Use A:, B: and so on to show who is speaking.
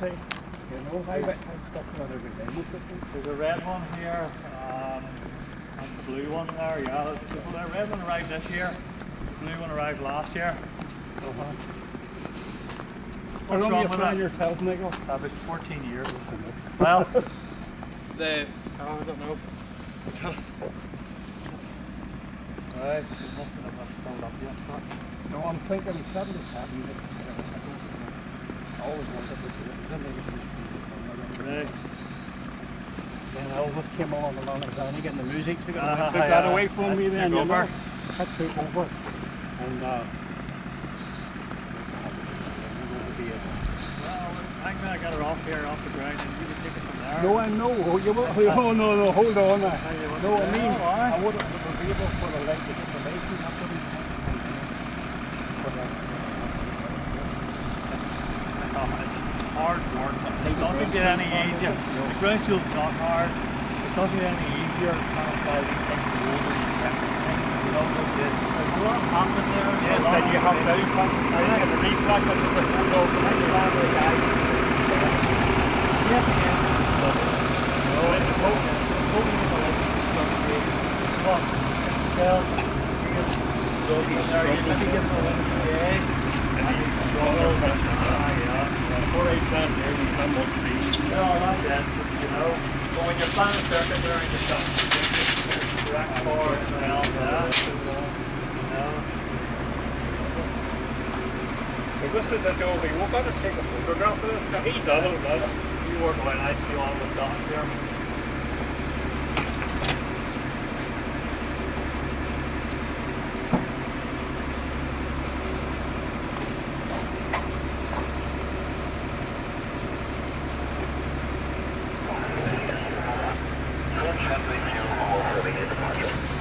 A: time. You know, I stuck with every day.
B: There's a red one here, and the blue one there, yeah. The red one arrived this year, the blue one arrived last year.
A: How long have you found yourself, Nico?
B: That was 14 years. Well,
C: I don't know.
B: right, nothing of us filled up yet.
A: No, I'm thinking 77. I always wanted to do it.
B: Right.
A: Then Elvis came along and getting the music took
B: Uh-huh,
A: that
B: yeah.
A: away from me then,
B: Took
A: you know.
B: over.
A: That took over. And
B: Well, I got it off here, off the ground, and you can take it from there.
A: no, I know. You will, oh, no, hold on. No, I mean,
B: why?
A: I wouldn't be able for the electric information. I couldn't.
B: It's hard work. It doesn't get any easier. The ground shield's not hard. It doesn't get any easier trying to fly these things over and everything. You know, there's a lot happening there.
A: Yes, then you have to get the reflex. I just went hold on. I can land the guy.
B: Yeah. No, it's a boat. Well, go in there. You maybe get the wind today.
A: Before I stand there, we come up trees.
B: No, that's it. You know, but when you're planning a circuit there and you've got direct power as well,
A: So this is the Dolby. We're going to take a photograph of this. Now he's done it, man.
B: you work away and I see all the stuff here.
D: Something new, hopefully in the market.